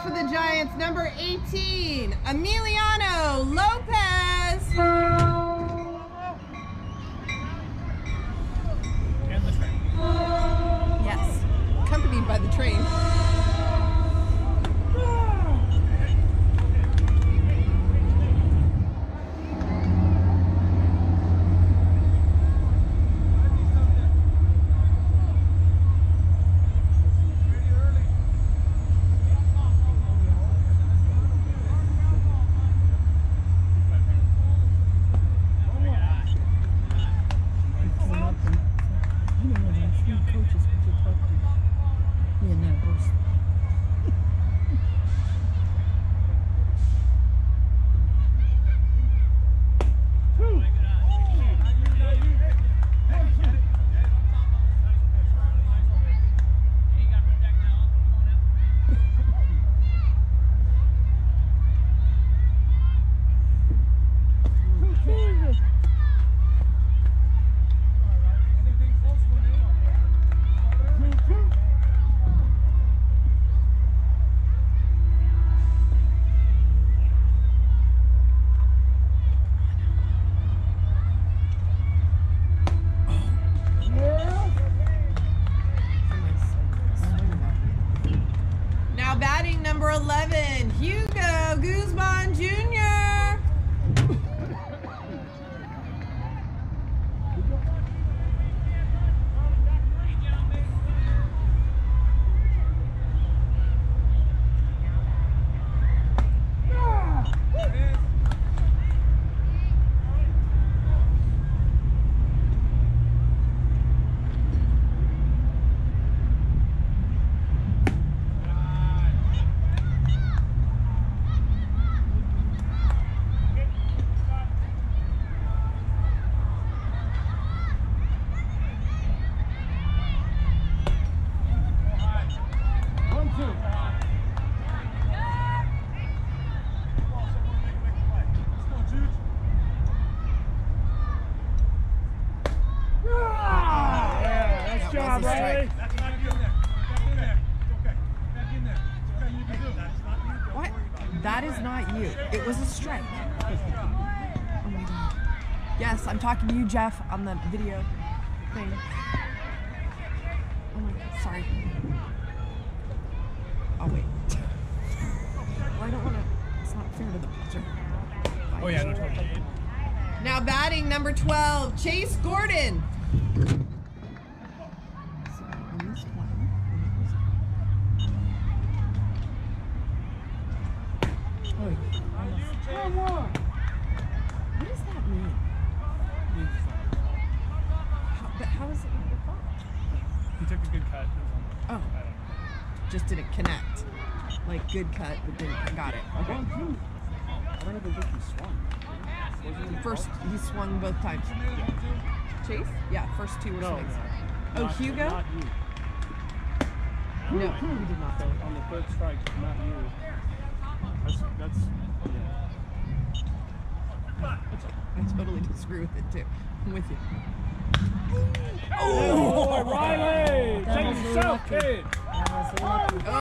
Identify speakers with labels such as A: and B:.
A: for the Giants, number 18, Emiliano Lopez.
B: And the train.
A: Yes, accompanied by the train. Batting number 11, Hugo Guzman Jr.
B: Job, Riley.
A: What? That is not you. It was a strike. Oh my God. Yes, I'm talking to you, Jeff, on the video thing. Oh my God, sorry. Oh wait. Well, I don't want to. It's not fair to the pitcher.
B: Oh yeah, no, totally.
A: Now batting number 12, Chase Gordon. What does that mean? How is it not your fault?
B: He took a good cut.
A: Oh. Just didn't connect. Like good cut, but didn't. Got it. Okay.
C: I don't even think he swung.
A: First, he swung both times. Chase? Yeah, first two were swings. Oh,
C: Not,
A: Hugo?
C: Not you.
A: No, he did not.
C: So on the third strike, not you. That's yeah.
A: I totally disagree with it too. I'm with you.
C: Oh, Riley! Take yourself, kid!